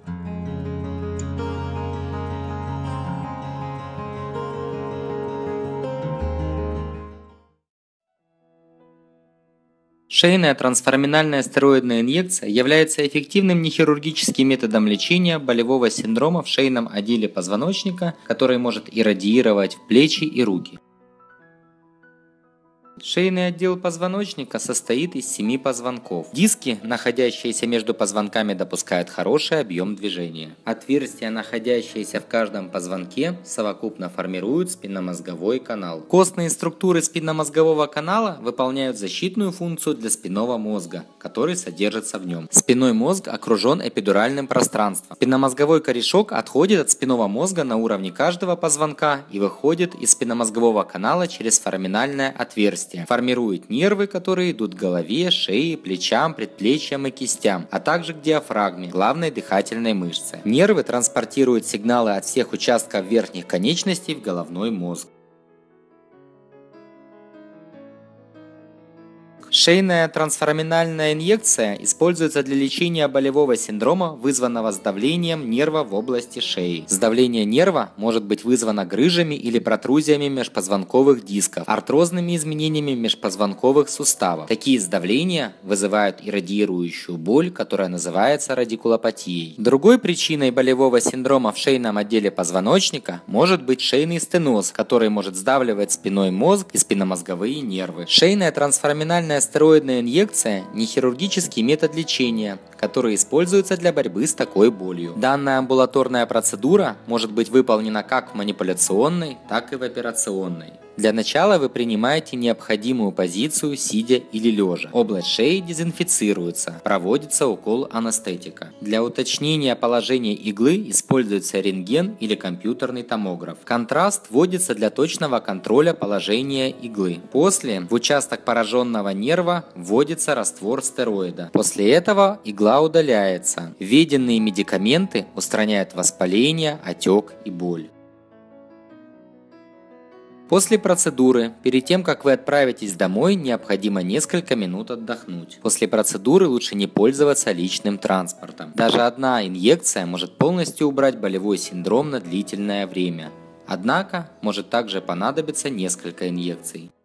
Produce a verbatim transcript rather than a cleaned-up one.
Шейная трансферминальная стероидная инъекция является эффективным нехирургическим методом лечения болевого синдрома в шейном отделе позвоночника, который может иррадиировать в плечи и руки. Шейный отдел позвоночника состоит из семи позвонков. Диски, находящиеся между позвонками, допускают хороший объем движения. Отверстия, находящиеся в каждом позвонке, совокупно формируют спинномозговой канал. Костные структуры спинномозгового канала выполняют защитную функцию для спинного мозга, который содержится в нем. Спинной мозг окружен эпидуральным пространством. Спинномозговой корешок отходит от спинного мозга на уровне каждого позвонка и выходит из спинномозгового канала через фораминальное отверстие. Формирует нервы, которые идут к голове, шее, плечам, предплечьям и кистям, а также к диафрагме, главной дыхательной мышце. Нервы транспортируют сигналы от всех участков верхних конечностей в головной мозг. Шейная трансферминальная инъекция используется для лечения болевого синдрома, вызванного сдавлением нерва в области шеи. Сдавление нерва может быть вызвано грыжами или протрузиями межпозвонковых дисков, артрозными изменениями межпозвонковых суставов. Такие сдавления вызывают иррадиирующую боль, которая называется радикулопатией. Другой причиной болевого синдрома в шейном отделе позвоночника может быть шейный стеноз, который может сдавливать спинной мозг и спинномозговые нервы. Шейная трансферминальная стероидная инъекция – нехирургический метод лечения, который используется для борьбы с такой болью. Данная амбулаторная процедура может быть выполнена как в манипуляционной, так и в операционной. Для начала вы принимаете необходимую позицию сидя или лежа. Область шеи дезинфицируется, проводится укол анестетика. Для уточнения положения иглы используется рентген или компьютерный томограф. Контраст вводится для точного контроля положения иглы. После в участок пораженного нерва вводится раствор стероида. После этого игла удаляется. Введенные медикаменты устраняют воспаление, отек и боль. После процедуры, перед тем как вы отправитесь домой, необходимо несколько минут отдохнуть. После процедуры лучше не пользоваться личным транспортом. Даже одна инъекция может полностью убрать болевой синдром на длительное время. Однако, может также понадобиться несколько инъекций.